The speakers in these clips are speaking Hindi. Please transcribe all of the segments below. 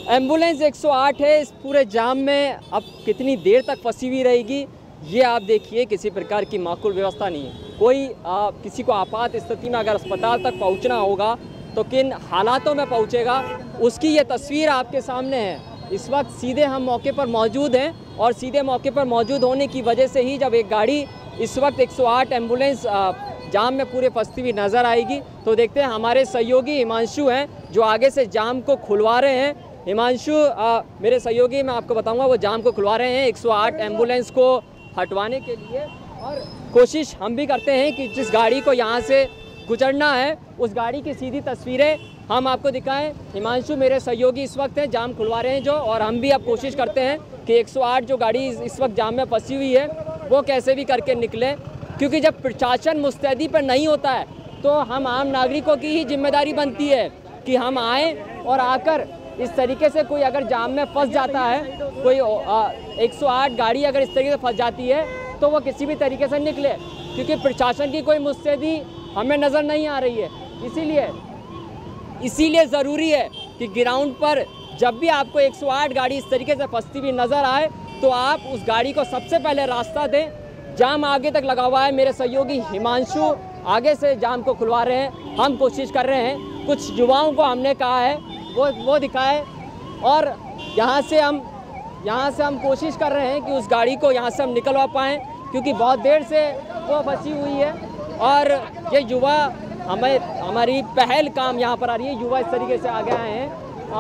एम्बुलेंस 108 है, इस पूरे जाम में अब कितनी देर तक फंसी हुई रहेगी ये आप देखिए। किसी प्रकार की माकूल व्यवस्था नहीं है। कोई किसी को आपात स्थिति में अगर अस्पताल तक पहुंचना होगा तो किन हालातों में पहुंचेगा, उसकी ये तस्वीर आपके सामने है। इस वक्त सीधे हम मौके पर मौजूद हैं और सीधे मौके पर मौजूद होने की वजह से ही जब एक गाड़ी इस वक्त 108 एम्बुलेंस जाम में पूरे फंसती हुई नज़र आएगी तो देखते हैं हमारे सहयोगी हिमांशु हैं जो आगे से जाम को खुलवा रहे हैं। हिमांशु, मेरे सहयोगी, मैं आपको बताऊंगा, वो जाम को खुलवा रहे हैं 108 एम्बुलेंस को हटवाने के लिए। और कोशिश हम भी करते हैं कि जिस गाड़ी को यहाँ से गुजरना है उस गाड़ी की सीधी तस्वीरें हम आपको दिखाएं। हिमांशु मेरे सहयोगी इस वक्त हैं, जाम खुलवा रहे हैं जो, और हम भी अब कोशिश करते हैं कि 108 जो गाड़ी इस वक्त जाम में फंसी हुई है वो कैसे भी करके निकले, क्योंकि जब प्रशासन मुस्तैदी पर नहीं होता है तो हम आम नागरिकों की ही जिम्मेदारी बनती है कि हम आएँ और आकर इस तरीके से कोई अगर जाम में फंस जाता है, कोई 108 गाड़ी अगर इस तरीके से फंस जाती है तो वो किसी भी तरीके से निकले, क्योंकि प्रशासन की कोई मुस्तैदी हमें नज़र नहीं आ रही है। इसीलिए ज़रूरी है कि ग्राउंड पर जब भी आपको 108 गाड़ी इस तरीके से फंसती हुई नज़र आए तो आप उस गाड़ी को सबसे पहले रास्ता दें। जाम आगे तक लगा हुआ है, मेरे सहयोगी हिमांशु आगे से जाम को खुलवा रहे हैं। हम कोशिश कर रहे हैं, कुछ युवाओं को हमने कहा है वो दिखाए, और यहाँ से हम कोशिश कर रहे हैं कि उस गाड़ी को यहाँ से हम निकलवा पाएँ, क्योंकि बहुत देर से वो फंसी हुई है। और ये युवा हमारी पहल काम यहाँ पर आ रही है, युवा इस तरीके से आगे आए हैं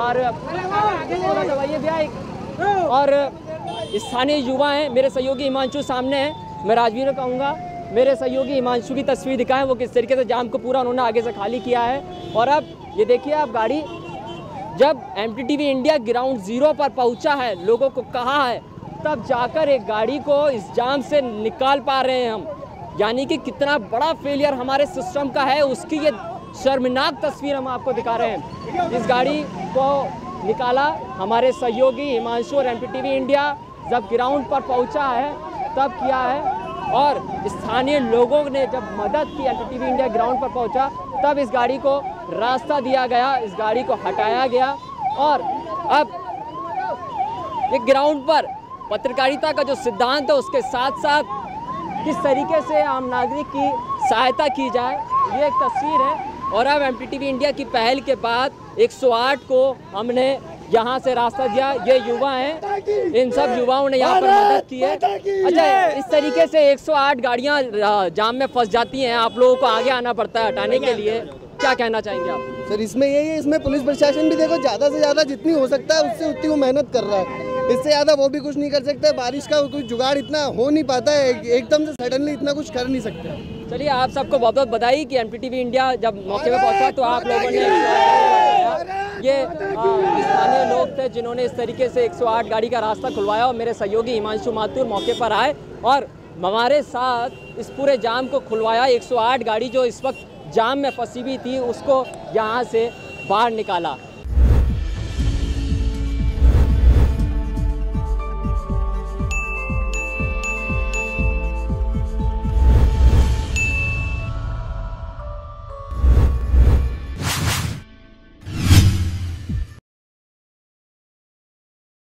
और स्थानीय युवा हैं। मेरे सहयोगी हिमांशु सामने हैं, मैं राजवीर को कहूँगा मेरे सहयोगी हिमांशु की तस्वीर दिखाएं, वो किस तरीके से जाम को पूरा उन्होंने आगे से खाली किया है। और अब ये देखिए आप, गाड़ी जब MTTV इंडिया ग्राउंड ज़ीरो पर पहुंचा है, लोगों को कहा है, तब जाकर एक गाड़ी को इस जाम से निकाल पा रहे हैं हम। यानी कि कितना बड़ा फेलियर हमारे सिस्टम का है, उसकी ये शर्मनाक तस्वीर हम आपको दिखा रहे हैं। इस गाड़ी को निकाला हमारे सहयोगी हिमांशु और MTTV इंडिया जब ग्राउंड पर पहुंचा है तब किया है, और स्थानीय लोगों ने जब मदद की, MTTV इंडिया ग्राउंड पर पहुंचा तब इस गाड़ी को रास्ता दिया गया, इस गाड़ी को हटाया गया। और अब ये ग्राउंड पर पत्रकारिता का जो सिद्धांत है उसके साथ साथ किस तरीके से आम नागरिक की सहायता की जाए, ये एक तस्वीर है। और अब MTTV इंडिया की पहल के बाद 108 को हमने यहाँ से रास्ता दिया। ये युवा हैं, इन सब युवाओं ने यहाँ पर मदद की है। अच्छा, इस तरीके से 108 गाड़ियाँ जाम में फंस जाती हैं, आप लोगों को आगे आना पड़ता है हटाने के लिए, क्या कहना चाहेंगे आप? सर, इसमें यही है, इसमें पुलिस प्रशासन भी देखो ज़्यादा से ज़्यादा जितनी हो सकता है उससे उतनी वो मेहनत कर रहा है, इससे ज़्यादा वो भी कुछ नहीं कर सकता है। बारिश का कोई जुगाड़ इतना हो नहीं पाता है, एकदम से सडनली इतना कुछ कर नहीं सकते। चलिए, आप सबको बहुत बहुत बधाई कि MTTV इंडिया जब मौके पर पहुंचा तो आप लोगों ने ये स्थानीय लोग थे जिन्होंने इस तरीके से 108 गाड़ी का रास्ता खुलवाया, और मेरे सहयोगी हिमांशु माथुर मौके पर आए और हमारे साथ इस पूरे जाम को खुलवाया। 108 गाड़ी जो इस वक्त जाम में फंसी हुई थी उसको यहाँ से बाहर निकाला।